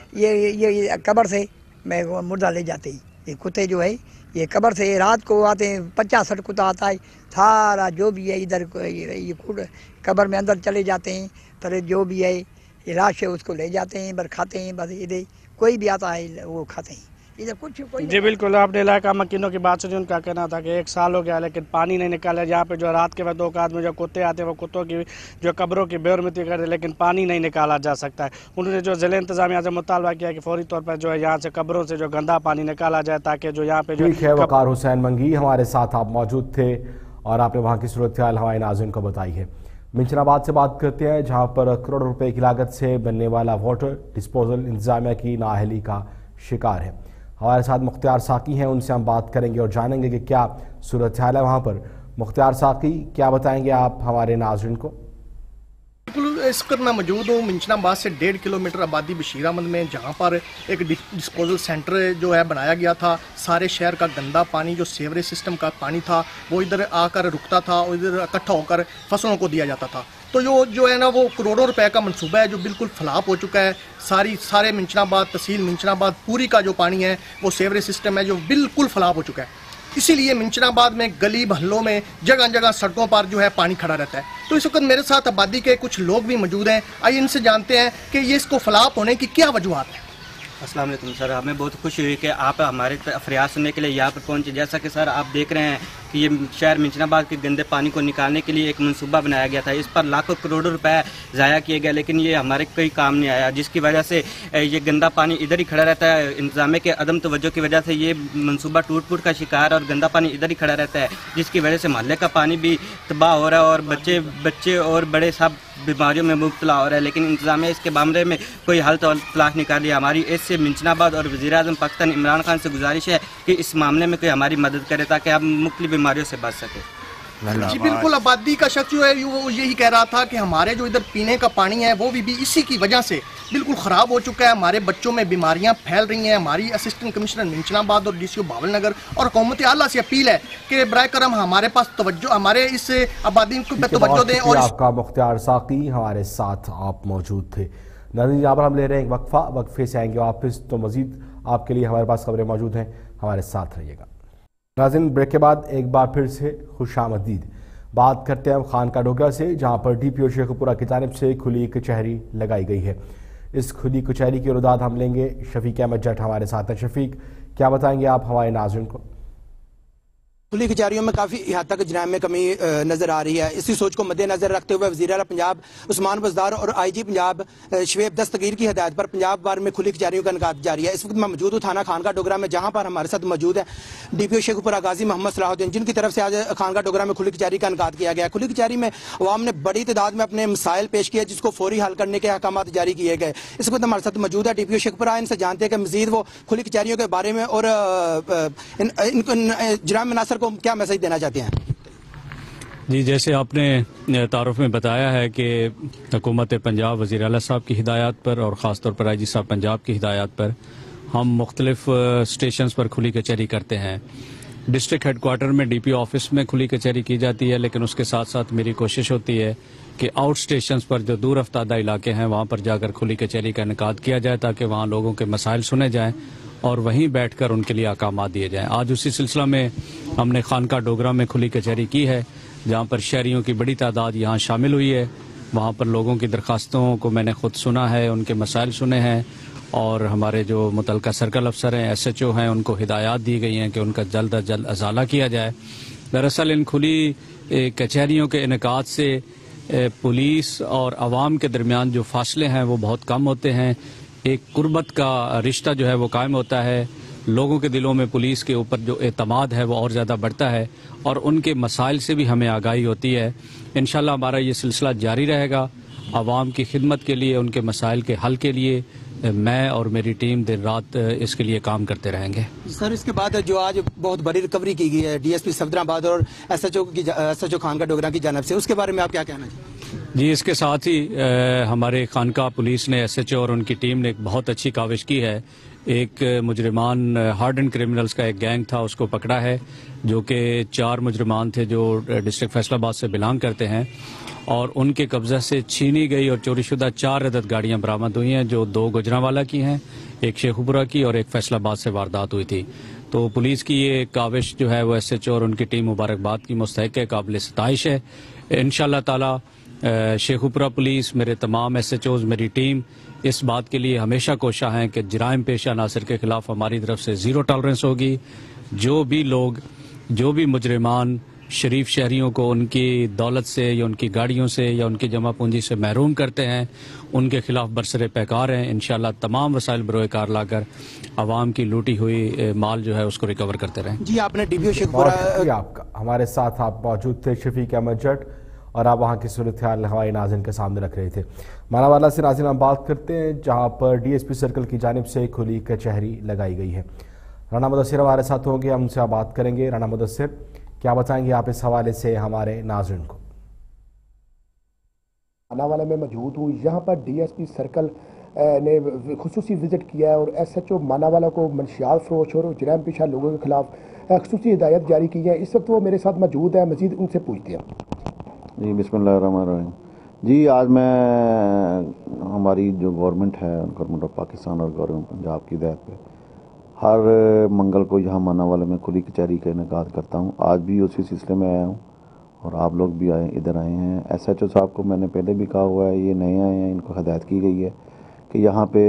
ये कब्र से मैं मुर्दा ले जाते हैं। ये कुत्ते जो है ये कब्र से रात को आते हैं, 50-60 कुत्ता आता है, सारा जो भी है इधर ये कब्र में अंदर चले जाते हैं, फिर जो भी है ये लाश है उसको ले जाते हैं, बस खाते हैं। बस इधर कोई भी आता है वो खाते हैं, इधर कुछ कोई। जी बिल्कुल, आपने इलाका मकीनों की बात सुनी, उनका कहना था कि 1 साल हो गया लेकिन पानी नहीं निकाला। यहाँ पे जो रात के वक्त 2 आदमी जो कुत्ते आते हैं वो कुत्तों की जो कब्रों की बेहरमती करते हैं, लेकिन पानी नहीं निकाला जा सकता है। उन्होंने जो ज़िले इंतजामिया से मुतालबा किया कि फौरी तौर पर जो है यहाँ से कब्रों से जो गंदा पानी निकाला जाए, ताकि जो यहाँ पे जो है। वकार हुसैन मंगी हमारे साथ आप मौजूद थे और आपने वहाँ की सूरत हाल हमारे नाज़रीन को बताई है। मिंचनाबाद से बात करते हैं, जहाँ पर करोड़ों रुपए की लागत से बनने वाला वाटर डिस्पोजल इंतजामिया की नाअहली का शिकार है। हमारे साथ मुख्तियार साकी हैं, उनसे हम बात करेंगे और जानेंगे कि क्या सूरत हाल है वहाँ पर। मुख्तियार साकी, क्या बताएंगे आप हमारे नाज़रीन को? बिल्कुल, इस वक्त मैं मौजूद हूँ मिंचनाबाद से 1.5 किलोमीटर आबादी बशीर अहमद में, जहाँ पर एक डिस्पोजल सेंटर जो है बनाया गया था। सारे शहर का गंदा पानी जो सीवरेज सिस्टम का पानी था वो इधर आकर रुकता था और इधर इकट्ठा होकर फसलों को दिया जाता था। तो जो है ना वो करोड़ों रुपए का मंसूबा है जो बिल्कुल फ्लॉप हो चुका है। सारे मिंचनाबाद तहसील मिंचनाबाद पूरी का जो पानी है वो सीवरेज सिस्टम है जो बिल्कुल फ्लॉप हो चुका है। इसीलिए मिंचनाबाद में गली मोहल्लों में जगह जगह सड़कों पर जो है पानी खड़ा रहता है। तो इस वक्त मेरे साथ आबादी के कुछ लोग भी मौजूद हैं, आइए इनसे जानते हैं कि ये इसको फ्लॉप होने की क्या वजूहत है। अस्सलाम वालेकुम सर, हमें बहुत खुशी हुई कि आप हमारे फरियाद सुनने के लिए यहाँ पर पहुँचे। जैसा कि सर आप देख रहे हैं कि ये शहर मिंचनाबाद के गंदे पानी को निकालने के लिए एक मंसूबा बनाया गया था। इस पर लाखों करोड़ों रुपए ज़ाया किए गए, लेकिन ये हमारे कोई काम नहीं आया, जिसकी वजह से ये गंदा पानी इधर ही खड़ा रहता है। इंतजामिया के अदम तवज्जो की वजह से ये मंसूबा टूट का शिकार और गंदा पानी इधर ही खड़ा रहता है, जिसकी वजह से मोहल्ले का पानी भी तबाह हो रहा है और बच्चे और बड़े सब बीमारियों में मुब्तला हो रहा है। लेकिन इंतजामिया इसके मामले में कोई हल तलाश निकाली। हमारी इससे मिंचनाबाद और वज़ीर-ए-आज़म पाकिस्तान इमरान खान से गुजारिश है कि इस मामले में कोई हमारी मदद करे ताकि हम मुख्तलिफ बीमारियों से बच सके। जी बिल्कुल, आबादी का शख्स जो है वो यही कह रहा था कि हमारे जो इधर पीने का पानी है वो भी इसी की वजह से बिल्कुल ख़राब हो चुका है। हमारे बच्चों में बीमारियां फैल रही हैं। हमारी असिस्टेंट कमिश्नर मिंचनाबाद और DCO बावल नगर और हुकूमत आला से अपील है कि बराए करम हमारे पास तवज्जो, हमारे इस आबादी को तवज्जो दें। और आपका मुख्तियार साकी हमारे साथ आप मौजूद थे। नाज़रीन, यहाँ पर हम ले रहे हैं एक वक्फा, वक्फे से आएंगे वापस तो मज़ीद आपके लिए हमारे पास खबरें मौजूद हैं, हमारे साथ रहिएगा। नाज़रीन, ब्रेक के बाद एक बार फिर से खुशामदीद। बात करते हैं हम खानका डोगरा से, जहाँ पर DPO शेखपुरा की जानिब से खुली कचहरी लगाई गई है। इस खुली कचहरी की रुदाद हम लेंगे। शफीक अहमद जट हमारे साथ हैं। शफीक, क्या बताएंगे आप हमारे नाज़रीन को? खुली कचहरियों में काफ़ी हद तक जराइम में कमी नजर आ रही है। इसी सोच को मद्देनजर रखते हुए वज़ीर आला पंजाब उस्मान बज़दार और IG पंजाब शुएब दस्तगीर की हिदायत पर पंजाब भर में खुली कचहरियों का इनकाद जारी है। इस वक्त मैं मौजूद हूँ थाना खानका डोगरा में, जहाँ पर हमारे साथ मौजूद है DPO शेखपुरा गाजी मोहम्मद सलाहुद्दीन, जिनकी तरफ से आज खानका डोगरा में खुली कचहरी का इनकाद किया गया। खुली कचहरी में अवाम ने बड़ी तादाद में अपने मसाइल पेश किए, जिसको फौरी हल करने के अहकामात जारी किए गए। इस वक्त हमारे साथ मौजूद है DPO शेखपुरा। इनसे जानते हैं कि मजीद वो खुली कचहरियों के बारे में और जराइम मनासर को क्या मैसेज देना चाहते हैं। जी, जैसे आपने तारुफ में बताया है कि हुकूमत पंजाब वज़ीर आला साहब की हिदायत पर और ख़ास तौर पर IG साहब पंजाब की हिदायत पर हम मुख्तलिफ स्टेशंस पर खुली कचहरी करते हैं। डिस्ट्रिक्ट हेडक्वार्टर में DPO ऑफिस में खुली कचहरी की जाती है, लेकिन उसके साथ साथ मेरी कोशिश होती है कि आउट स्टेशंस पर जो दूर अफ्तादा इलाके हैं वहाँ पर जाकर खुली कचहरी का इनेकाद किया जाए ताकि वहाँ लोगों के मसाइल सुने जाएँ और वहीं बैठकर उनके लिए अहकामात दिए जाएँ। आज उसी सिलसिला में हमने खानका डोगरा में खुली कचहरी की है, जहाँ पर शहरियों की बड़ी तादाद यहाँ शामिल हुई है। वहाँ पर लोगों की दरख्वास्तों को मैंने खुद सुना है, उनके मसाइल सुने हैं और हमारे जो मुतलका सर्कल अफसर हैं, SHO हैं, उनको हिदायत दी गई हैं कि उनका जल्द अज जल्द अजाला किया जाए। दरअसल इन खुली कचहरियों के इनेकाद से पुलिस और आवाम के दरमियान जो फासले हैं वो बहुत कम होते हैं। एक कुर्बत का रिश्ता जो है वो कायम होता है। लोगों के दिलों में पुलिस के ऊपर जो एतमाद है वो और ज़्यादा बढ़ता है और उनके मसाइल से भी हमें आगाही होती है। इंशाल्लाह हमारा ये सिलसिला जारी रहेगा। आवाम की खिदमत के लिए, उनके मसाइल के हल के लिए मैं और मेरी टीम दिन रात इसके लिए काम करते रहेंगे। सर, इसके बाद जो आज बहुत बड़ी रिकवरी की गई है DSP सफदराबाद और SHO खानका डोगरा की जानिब से, उसके बारे में आप क्या कहना चाहिए? जी, इसके साथ ही हमारे खानका पुलिस ने, SHO और उनकी टीम ने एक बहुत अच्छी काविश की है। एक मुजरिमान हार्ड एंड क्रिमिनल्स का एक गैंग था, उसको पकड़ा है, जो कि 4 मुजरिमान थे जो डिस्ट्रिक्ट फैसलाबाद से बिलोंग करते हैं और उनके कब्जा से छीनी गई और चोरीशुदा 4 अदद गाड़ियां बरामद हुई हैं, जो 2 गुजरांवाला की हैं, एक शेखुपुरा की और एक फैसलाबाद से वारदात हुई थी। तो पुलिस की ये काविश जो है वो SHO और उनकी टीम मुबारकबाद की मुस्तहिक है, काबिल सताइश है। इंशाअल्लाह ताला शेखुपुरा पुलिस, मेरे तमाम SHOs, मेरी टीम इस बात के लिए हमेशा कोशा हैं कि जराइम पेशा नासिर के खिलाफ हमारी तरफ से ज़ीरो टॉलरेंस होगी। जो भी लोग, जो भी मुजरिमान शरीफ शहरियों को उनकी दौलत से या उनकी गाड़ियों से या उनकी जमा पूंजी से महरूम करते हैं, उनके खिलाफ बरसरे पैकार हैं। इंशाल्लाह तमाम वसाइल बरोए कार लाकर आवाम की लूटी हुई माल जो है उसको रिकवर करते रहें। जी, आपने DPO शेखपुरा आपका हमारे साथ आप मौजूद थे शफीक अहमद जट और आप वहाँ की सूरत हाल हवाई नाज़रीन के सामने रख रहे थे। मानावाला से नाज़रीन हम बात करते हैं, जहाँ पर DSP सर्कल की जानिब से खुली कचहरी लगाई गई है। राना मुदस्सिर हमारे साथ होंगे, हम उनसे बात करेंगे। राना मुदस्सिर, क्या बताएंगे आप इस हवाले से हमारे नाज़रीन को? मानावाला में मौजूद हूँ। यहाँ पर DSP सर्कल ने खुसूसी विजिट किया है और SHO मानावाला को मंशियात फरोश और जराइम पेशा लोगों के खिलाफ खुसूसी हिदायत जारी की है। इस वक्त वो मेरे साथ मौजूद है, मजीद उनसे पूछते हैं। जी, बिस्मिल्लाहिर्रहमानिर्रहीम। जी, आज मैं हमारी जो गवर्नमेंट है, गवर्नमेंट ऑफ पाकिस्तान और गवर्नमेंट पंजाब की हिदायत पे हर मंगल को यहाँ मानावाला में खुली कचहरी का इनेकाद करता हूँ। आज भी उसी सिलसिले में आया हूँ और आप लोग भी इधर आए हैं। SHO साहब को मैंने पहले भी कहा हुआ है, ये नए आए हैं, इनको हिदायत की गई है कि यहाँ पे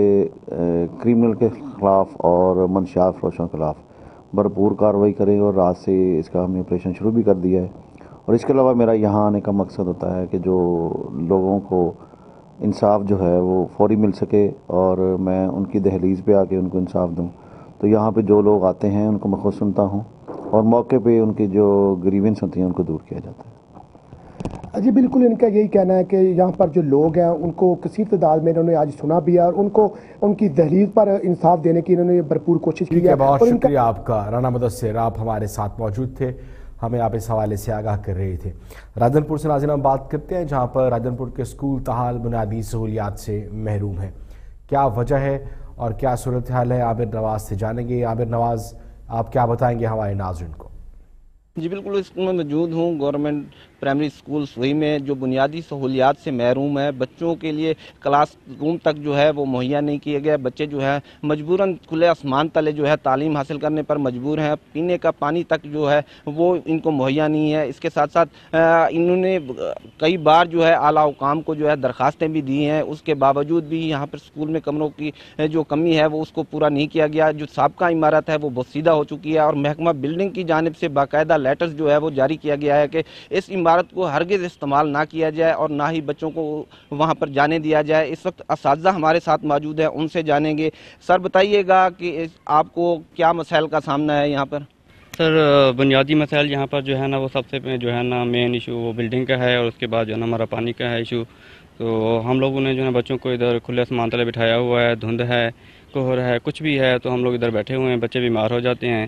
क्रिमिनल के ख़िलाफ़ और मंशियात फरोशों के ख़िलाफ़ भरपूर कार्रवाई करें और रात से इसका हमने ऑपरेशन शुरू भी कर दिया है। और इसके अलावा मेरा यहाँ आने का मकसद होता है कि जो लोगों को इंसाफ जो है वो फौरी मिल सके और मैं उनकी दहलीज़ पे आके उनको इंसाफ दूँ। तो यहाँ पे जो लोग आते हैं उनको मैं खुद सुनता हूँ और मौके पे उनकी जो ग्रीवेंस होती हैं उनको दूर किया जाता है। जी बिल्कुल, इनका यही कहना है कि यहाँ पर जो लोग हैं उनको कसीर तादाद में इन्होंने आज सुना भी है और उनको उनकी दहलीज पर इंसाफ देने की इन्होंने भरपूर कोशिश की है। बहुत शुक्रिया आपका राना मुदस्सिर, आप हमारे साथ मौजूद थे, हमें आप इस हवाले से आगाह कर रहे थे। राजनपुर से नाज़रीन हम बात करते हैं, जहाँ पर राजनपुर के स्कूल ताहाल बुनियादी सहूलियात से महरूम है। क्या वजह है और क्या सूरत हाल है, आबिर नवाज से जानेंगे। आबिर नवाज, आप क्या बताएंगे हमारे नाज़रीन को? जी बिल्कुल, स्कूल में मौजूद हूँ। गवर्नमेंट प्राइमरी स्कूल सुई में जो बुनियादी सहूलियात से महरूम है, बच्चों के लिए क्लास रूम तक जो है वो मुहैया नहीं किए गए। बच्चे जो है मजबूरन खुले आसमान तले जो है तालीम हासिल करने पर मजबूर हैं। पीने का पानी तक जो है वो इनको मुहैया नहीं है। इसके साथ साथ इन्होंने कई बार जो है आला हुकाम को जो है दरख्वास्तें भी दी हैं, उसके बावजूद भी यहाँ पर स्कूल में कमरों की जो कमी है वो उसको पूरा नहीं किया गया। जो साबका इमारत है वो बोसीदा हो चुकी है और महकमा बिल्डिंग की जानिब से बाकायदा लेटर्स जो है वो जारी किया गया है कि इस इमारत को हरगिज़ इस्तेमाल ना किया जाए और ना ही बच्चों को वहां पर जाने दिया जाए। इस वक्त असातिज़ा हमारे साथ मौजूद है, उनसे जानेंगे। सर बताइएगा कि आपको क्या मसाइल का सामना है यहाँ पर? सर बुनियादी मसाइल यहाँ पर जो है ना वो सबसे जो है ना मेन इशू वो बिल्डिंग का है और उसके बाद जो है ना हमारा पानी का है इशू। तो हम लोगों ने जो है बच्चों को इधर खुले आसमान तले बिठाया हुआ है, धुंध है, कोहर है, कुछ भी है, तो हम लोग इधर बैठे हुए हैं, बच्चे बीमार हो जाते हैं।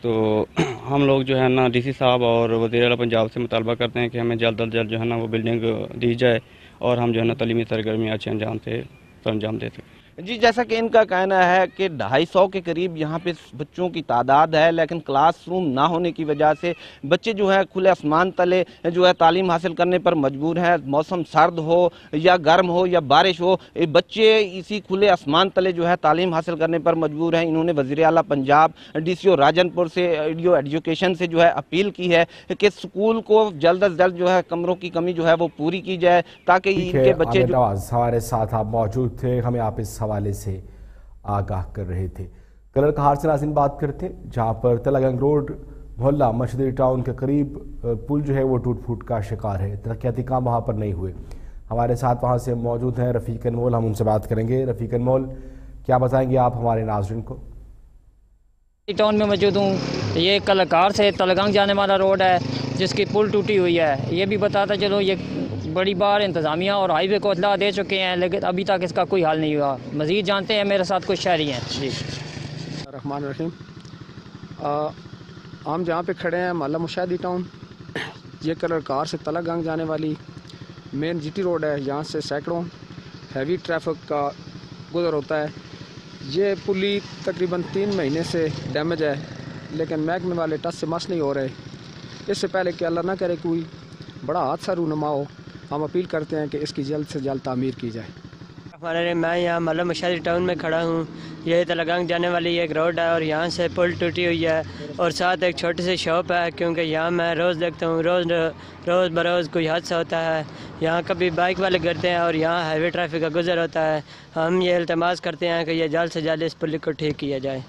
तो हम लोग जो है ना डीसी साहब और वज़ीर आला पंजाब से मुतालबा करते हैं कि हमें जल्द अज जल्द जो है ना वो बिल्डिंग दी जाए और हम जो है ना तलीमी सरगर्मी अच्छे अंजाम दे सकें। जी, जैसा कि इनका कहना है कि 250 के करीब यहाँ पे बच्चों की तादाद है, लेकिन क्लासरूम ना होने की वजह से बच्चे जो है खुले आसमान तले जो है तालीम हासिल करने पर मजबूर हैं। मौसम सर्द हो या गर्म हो या बारिश हो, बच्चे इसी खुले आसमान तले जो है तालीम हासिल करने पर मजबूर हैं। इन्होंने वज़ीर आला पंजाब DCO राजनपुर से एजुकेशन से जो है अपील की है कि स्कूल को जल्द अज जल्द जो है कमरों की कमी जो है वो पूरी की जाए, ताकि इनके बच्चे हमारे साथ आप मौजूद थे, हमें आप इस हवाले से आगाह कर रहे थे। कलर कहार से नाज़रीन बात करते हैं, जहां पर तलागंग रोड मोहल्ला मशहदी टाउन के करीब पुल जो है वो टूट फूट का शिकार है। तरक्याती काम वहां पर नहीं हुए। हमारे साथ वहां से मौजूद हैं रफ़ीक अनमोल, हम उनसे बात करेंगे। रफ़ीक अनमोल, क्या बताएंगे आप हमारे नाज़रीन को? टाउन में मौजूद हूँ। ये कलकार से तलगंग जाने वाला रोड है जिसकी पुल टूटी हुई है। ये भी बताता चलो, ये बड़ी बार इंतज़ामिया और हाईवे को इत्तला दे चुके हैं, लेकिन अभी तक इसका कोई हल नहीं हुआ। मज़ीद जानते हैं, मेरे साथ कुछ शहरी हैं। जी रहमान रहीम, हम जहाँ पे खड़े हैं मोहल्ला मुशाहिदी टाउन, ये कलकार से तलगंग जाने वाली मेन GT रोड है। यहाँ से सैकड़ों हैवी ट्रैफिक का गुजर होता है। ये पुली तकरीबन 3 महीने से डैमेज है, लेकिन महकमे वाले टस से मस नहीं हो रहे। इससे पहले कि अल्लाह ना करे कोई बड़ा हादसा रूनुमा हो, हम अपील करते हैं कि इसकी जल्द से जल्द तामीर की जाए। मैं यहाँ मोहल्ला मुशाहिदी टाउन में खड़ा हूँ। ये तलगंग जाने वाली एक रोड है और यहाँ से पुल टूटी हुई है और साथ एक छोटी सी शॉप है, क्योंकि यहाँ मैं रोज़ देखता हूँ रोज़ बरोज़ कोई हादसा होता है। यहाँ कभी बाइक वाले गिरते हैं और यहाँ हैवी ट्रैफिक का गुजर होता है। हम ये इल्तमास करते हैं कि ये जल्द से जल्द इस पुल को ठीक किया जाए।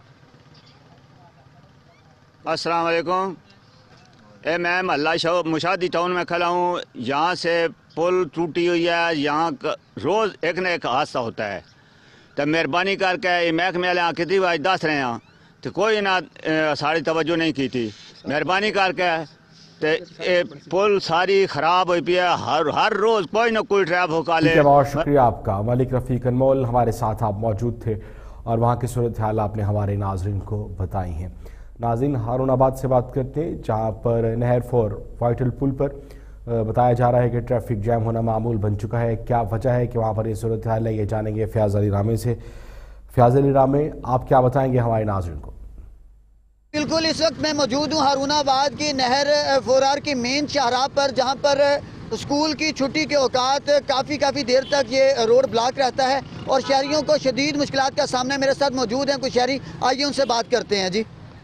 अस्सलाम वालेकुम। मैं मोहल्ला मुशाहिदी टाउन में खड़ा हूँ। यहाँ से पुल टूटी हुई है, यहाँ रोज़ एक न एक हादसा होता है। तो मेहरबानी करके महकमे वाले कितनी बार दस रहे हैं तो कोई ना सारी तवज्जो नहीं की थी। मेहरबानी करके तो पुल सारी ख़राब हुई है। हर रोज़ कोई ना कोई ट्रैफिक वाले। बहुत शुक्रिया आपका मलिक रफ़ीक अनमोल, हमारे साथ आप मौजूद थे और वहाँ की सूरत हाल आपने हमारे नाजरीन को बताई हैं। नाज़रीन, हारूनाबाद से बात करते हैं, जहाँ पर नहर 4 वाइटल पुल पर बताया जा रहा है कि ट्रैफिक जैम होना मामूल बन चुका है। क्या वजह है कि वहाँ पर ये सूरत हाल है, ये जानेंगे फ़याज़ अली रामे से। फ़याज़ अली रामे, आप क्या बताएंगे हमारे नाज़रीन को? बिल्कुल, इस वक्त मैं मौजूद हूँ हारूनाबाद की नहर 4R की मेन शाहराह पर, जहाँ पर स्कूल की छुट्टी के औकात काफ़ी देर तक ये रोड ब्लॉक रहता है और शहरियों को शदीद मुश्किलात का सामना। मेरे साथ मौजूद हैं कुछ शहरी, आइए उनसे बात करते हैं।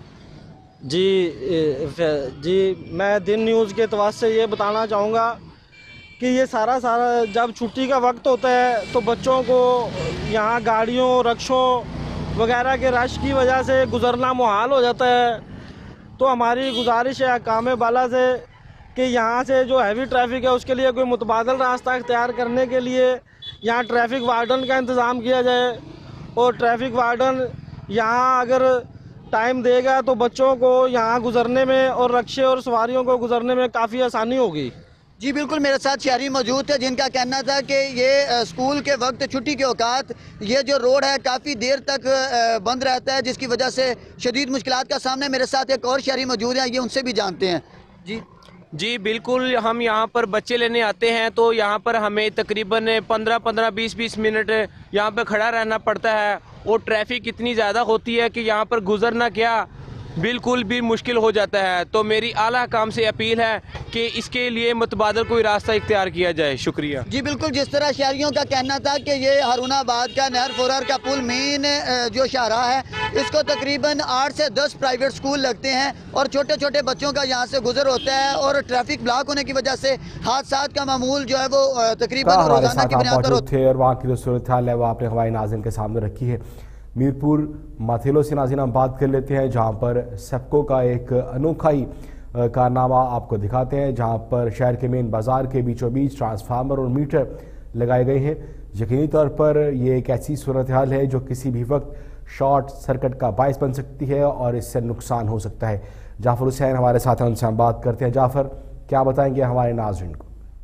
जी, मैं दिन न्यूज़ के एतबार से ये बताना चाहूँगा कि ये सारा जब छुट्टी का वक्त होता है तो बच्चों को यहाँ गाड़ियों रक्शों वगैरह के रश की वजह से गुज़रना मुहाल हो जाता है। तो हमारी गुजारिश है हकाम बाला से कि यहाँ से जो हैवी ट्रैफिक है उसके लिए कोई मुतबादल रास्ता इख्तियार करने के लिए यहाँ ट्रैफिक वार्डन का इंतज़ाम किया जाए और ट्रैफिक वार्डन यहाँ अगर टाइम देगा तो बच्चों को यहाँ गुजरने में और रक्शे और सवारियों को गुजरने में काफ़ी आसानी होगी। जी बिल्कुल, मेरे साथ शहरी मौजूद थे जिनका कहना था कि ये स्कूल के वक्त छुट्टी के औकात ये जो रोड है काफ़ी देर तक बंद रहता है, जिसकी वजह से शदीद मुश्किलात का सामना। मेरे साथ एक और शहरी मौजूद हैं, ये उनसे भी जानते हैं। जी बिल्कुल, हम यहाँ पर बच्चे लेने आते हैं तो यहाँ पर हमें तकरीबन 15-15, 20-20 मिनट यहाँ पर खड़ा रहना पड़ता है और ट्रैफिक इतनी ज़्यादा होती है कि यहाँ पर गुजरना क्या बिल्कुल भी मुश्किल हो जाता है। तो मेरी आला काम से अपील है कि इसके लिए मुतबादल कोई रास्ता इख्तियार किया जाए। शुक्रिया। जी बिल्कुल, जिस तरह शहरियों का कहना था कि ये हारूनाबाद का नहर 4R का पुल मेन जो शाहराह है, इसको तकरीबन 8 से 10 प्राइवेट स्कूल लगते हैं और छोटे छोटे बच्चों का यहाँ से गुजर होता है और ट्रैफिक ब्लॉक होने की वजह से हादसात का मामूल जो है वो तकरीबन रोजाना की बुनियाद पर होता है। और वहाँ की जो सूरत हाल है वो आपने हमारे नाज़रीन के सामने रखी है। मीरपुर माथेलो से नाज़रीन हम बात कर लेते हैं, जहाँ पर सेप्को का एक अनोखा ही कारनामा आपको दिखाते हैं, जहाँ पर शहर के मेन बाज़ार के बीचों बीच ट्रांसफार्मर और मीटर लगाए गए हैं। यकीनी तौर पर ये एक ऐसी सूरत हाल है जो किसी भी वक्त शॉर्ट सर्किट का बायस बन सकती है और इससे नुकसान हो सकता है। जाफ़र हुसैन हमारे साथ हैं, उनसे हम बात करते हैं। जाफ़र, क्या बताएंगे हमारे नाज़रीन को?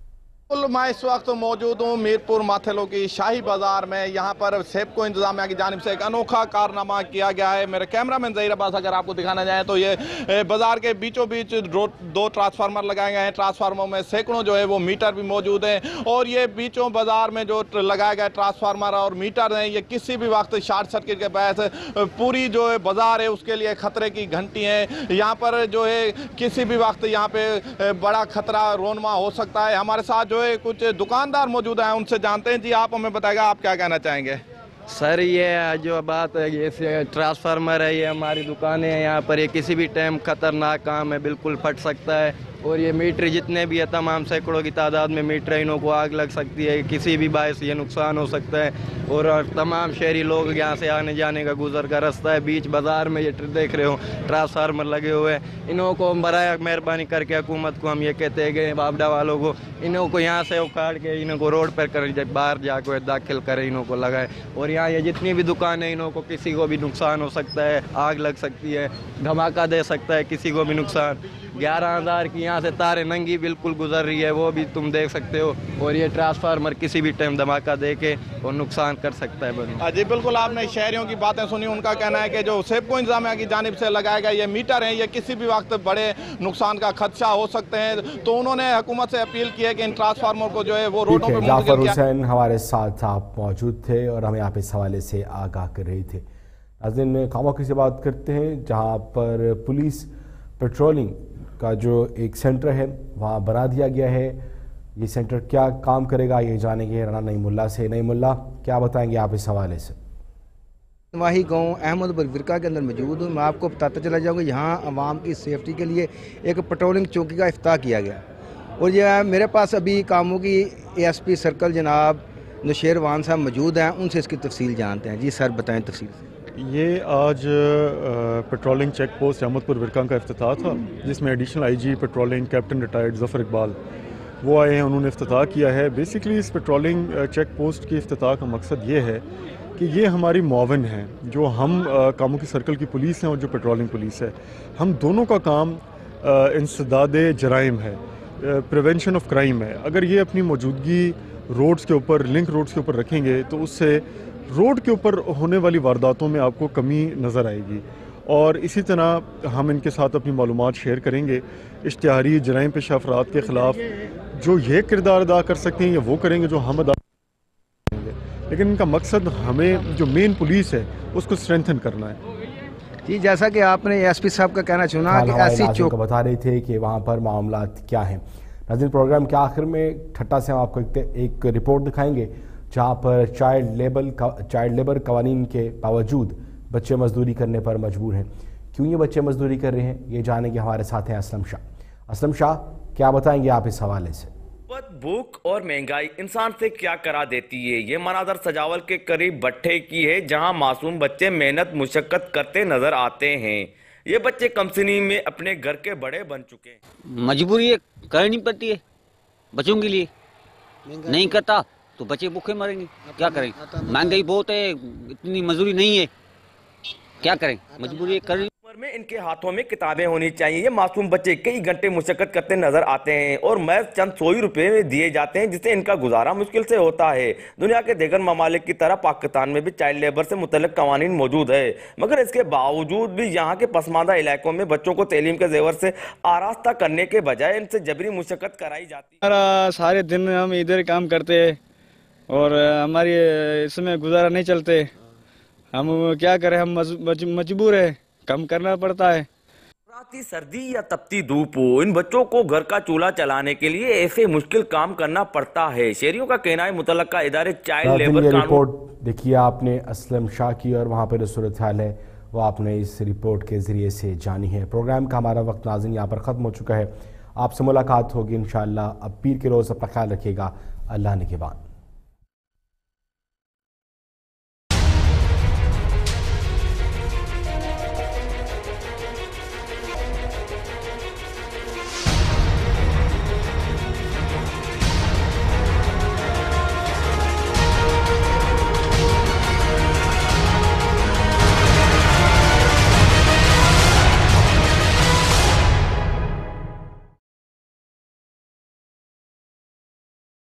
मैं इस वक्त मौजूद हूँ मीरपुर माथेलो की शाही बाजार में। यहाँ पर सेबको इंतजामिया की जानिब से एक अनोखा कारनामा किया गया है। मेरे कैमरामैन ज़हीर अब्बास अगर आपको दिखाना चाहें तो ये बाजार के बीचों बीच दो ट्रांसफार्मर लगाए गए हैं। ट्रांसफार्मर में सैकड़ों जो है वो मीटर भी मौजूद हैं और ये बीचों बाजार में जो लगाया गया ट्रांसफार्मर और मीटर हैं ये किसी भी वक्त शॉर्ट सर्किट के बायस पूरी जो है बाजार है उसके लिए खतरे की घंटी है। यहाँ पर जो है किसी भी वक्त यहाँ पे बड़ा खतरा रोनमा हो सकता है। हमारे साथ जो कुछ दुकानदार मौजूद हैं, उनसे जानते हैं। जी आप हमें बताएगा, आप क्या कहना चाहेंगे? सर ये जो बात है ये ट्रांसफार्मर है, ये हमारी दुकानें हैं, यहाँ पर ये किसी भी टाइम खतरनाक काम है, बिल्कुल फट सकता है। और ये मीटर जितने भी है तमाम सैकड़ों की तादाद में मीटर इनों को आग लग सकती है, किसी भी बायस ये नुकसान हो सकता है। और तमाम शहरी लोग यहाँ से आने जाने का गुजर का रास्ता है। बीच बाज़ार में ये देख रहे हो ट्रांसफार्मर लगे हुए हैं। इन्हों को बराए मेहरबानी करके हुकूमत को हम ये कहते हैं कि बाबडा वालों को इन्हों को यहाँ से उखाड़ के इन्हों को रोड पर कर बाहर जाकर दाखिल करें, इन्हों को लगाए। और यहाँ ये जितनी भी दुकान है इन्हों को किसी को भी नुकसान हो सकता है, आग लग सकती है, धमाका दे सकता है, किसी को भी नुकसान। 11,000 की यहाँ से तारे नंगी बिल्कुल गुजर रही है, वो भी तुम देख सकते हो। और ये ट्रांसफार्मर किसी भी टाइम धमाका दे के और नुकसान कर सकता है। जी बिल्कुल, आपने शहरियों की बातें सुनी। उनका कहना है कि जो सेबको इंतजामिया की जानिब से लगाए गए ये मीटर हैं ये किसी भी वक्त बड़े नुकसान का खदशा हो सकते हैं। तो उन्होंने हुकूमत से अपील की है कि इन ट्रांसफार्मर को जो है वो रोडों पर जाफर हुसैन हमारे साथ आप मौजूद थे और हमें आप इस हवाले से आगाह कर रहे थे। नाज़रीन, खामोशी से बात करते हैं जहाँ पर पुलिस पेट्रोलिंग का जो एक सेंटर है वहाँ बना दिया गया है। ये सेंटर क्या काम करेगा ये जानेंगे राना नईमुल्ला से। नईमुल्ला, क्या बताएंगे आप इस हवाले से? नवाही गांव अहमद बरविरका के अंदर मौजूद हूँ। मैं आपको बताता चला जाऊँगा यहाँ आवाम की सेफ्टी के लिए एक पेट्रोलिंग चौकी का इफ्ताह किया गया। और यह मेरे पास अभी कामों की ASP सर्कल जनाब नौशेरवान साहब मौजूद हैं, उनसे इसकी तफसील जानते हैं। जी सर, बताएँ तफसील से। ये आज patrolling check post Ahmadpur Virka का इफ्तिताह था, जिसमें additional IG patrolling captain retired Zafar Iqbal वो आए हैं, उन्होंने इफ्तिताह किया है। बेसिकली इस पेट्रोलिंग चेक पोस्ट की इफ्तिताह का मकसद ये है कि ये हमारी मुआवन है, जो हम कामों की सर्कल की पुलिस हैं और जो पेट्रोलिंग पुलिस है, हम दोनों का काम इंसदाद जराइम है, प्रिवेंशन ऑफ क्राइम है। अगर ये अपनी मौजूदगी रोड्स के ऊपर, लिंक रोड्स के ऊपर रखेंगे तो उससे रोड के ऊपर होने वाली वारदातों में आपको कमी नज़र आएगी। और इसी तरह हम इनके साथ अपनी मालूमात शेयर करेंगे। इश्तिहारी जराइम पेशा अफराद के ख़िलाफ़ जो ये किरदार अदा कर सकते हैं या वो करेंगे जो हम अदा करेंगे, लेकिन इनका मकसद हमें जो मेन पुलिस है उसको स्ट्रेंथन करना है। जी, जैसा कि आपने ASP साहब का कहना सुना कि ऐसी चौक बता रहे थे कि वहाँ पर मामला क्या है। नाज़रीन, प्रोग्राम के आखिर में ठट्टा से हम आपको एक रिपोर्ट दिखाएंगे जहाँ पर चाइल्ड लेबर कवानीन के बावजूद बच्चे मजदूरी करने पर मजबूर हैं। क्यों ये बच्चे मजदूरी कर रहे हैं ये जानेंगे। हमारे साथ हैं असलम शाह। असलम शाह, क्या बताएंगे आप इस हवाले से? भूख और महंगाई इंसान से क्या करा देती है। ये मनाजर सजावल के करीब भट्टे की है, जहां मासूम बच्चे मेहनत मुशक्कत करते नजर आते हैं। ये बच्चे कमसिनी में अपने घर के बड़े बन चुके हैं। मजबूरी करनी पड़ती है बच्चों के लिए, नहीं करता तो बच्चे भूखे मरेंगे। क्या करें, महंगाई बहुत है, इतनी मजदूरी नहीं है, क्या करें, मजबूरी करनी। में इनके हाथों में किताबें होनी चाहिए। ये मासूम बच्चे कई घंटे मुशक्कत करते नजर आते हैं और महज चंद 100 रुपए में दिए जाते हैं, जिससे इनका गुजारा मुश्किल से होता है। दुनिया के दीगर ममालिक की तरह पाकिस्तान में भी चाइल्ड लेबर से मुतल्लिक कवानीन मौजूद है, मगर इसके बावजूद भी यहाँ के पसमानदा इलाकों में बच्चों को तालीम के जेवर से आरास्ता करने के बजाय इनसे जबरी मुशक्कत कराई जाती है। सारे दिन हम इधर काम करते हैं और हमारी इसमें गुजारा नहीं चलते। हम क्या करें, हम मजबूर है, कम करना पड़ता है। राती सर्दी या तपती धूप हो, इन बच्चों को घर का चूल्हा चलाने के लिए ऐसे मुश्किल काम करना पड़ता है। शहरियों का कहना है मुतल्लिका इदारे चाइल्ड लेबर रिपोर्ट देखिए आपने असलम शाह की और वहाँ पर सूरत हाल है वो आपने इस रिपोर्ट के जरिए से जानी है। प्रोग्राम का हमारा वक्त नाज़रीन यहाँ पर ख़त्म हो चुका है। आपसे मुलाकात होगी इंशाअल्लाह। अब पीर के रोज़ अपना ख्याल रखिएगा। अल्लाह ने के बाद।